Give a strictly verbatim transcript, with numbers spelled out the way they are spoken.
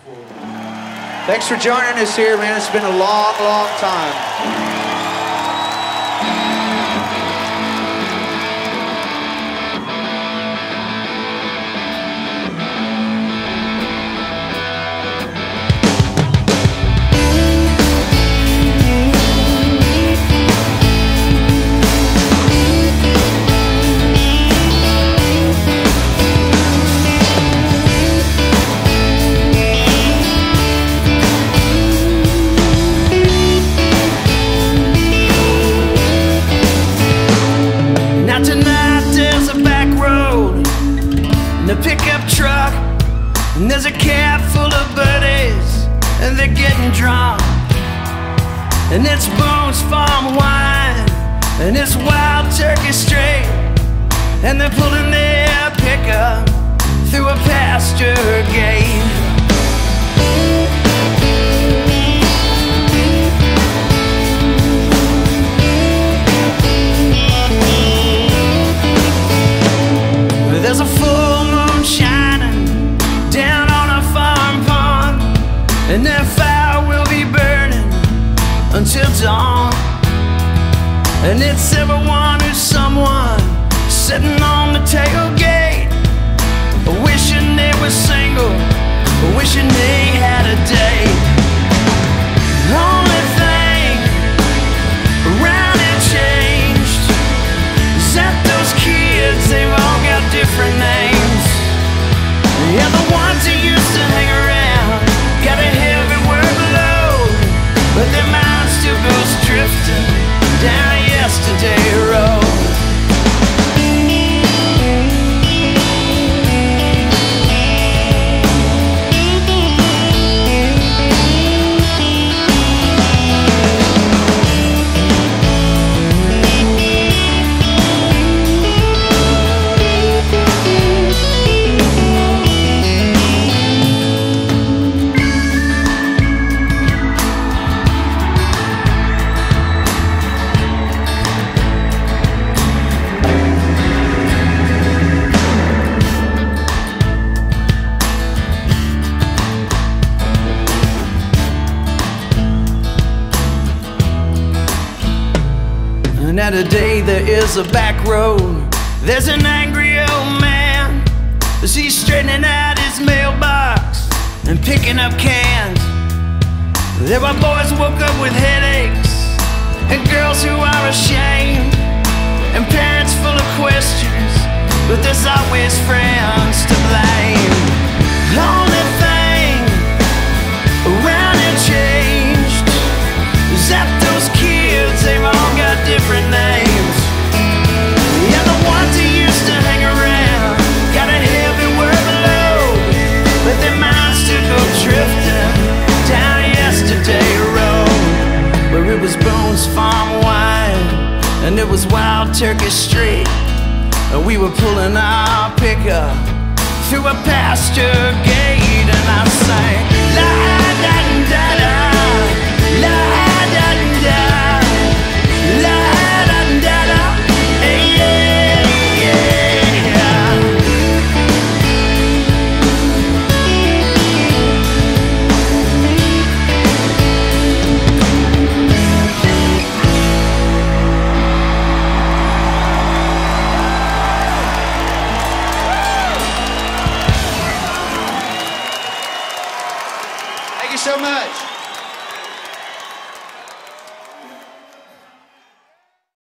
Thanks for joining us here, man. It's been a long, long time. A pickup truck, and there's a cab full of buddies, and they're getting drunk. And it's Boone's Farm wine, and it's Wild Turkey Straight, and they're pulling their pickup through a pasture gate. There's a full moon shining down on a farm pond, and that fire will be burning until dawn. And it's everyone who's someone sitting on the tailgate, wishing they were single, wishing they had a date. The only thing around it changed is that those kids, they've all got different names. Yeah, the ones who used to hang around got a heavy workload, but their mind still goes drifting down a yesterday road. And at a day there is a back road, there's an angry old man as he's straightening out his mailbox and picking up cans. There are boys who woke up with headaches, and girls who are ashamed, and parents full of questions, but there's always friends to blame. The only thing around it changed is that those kids, they've all got different names. Yeah, the ones who used to hang around got a heavy workload, but their minds still go drifting down yesterday road, where it was Boone's Farm wine, and it was Wild Turkey Straight, and we were pulling our pickup through a pasture gate, and I sang la da da da, la da da, la da da da, hey, yeah, yeah. Thank you so much.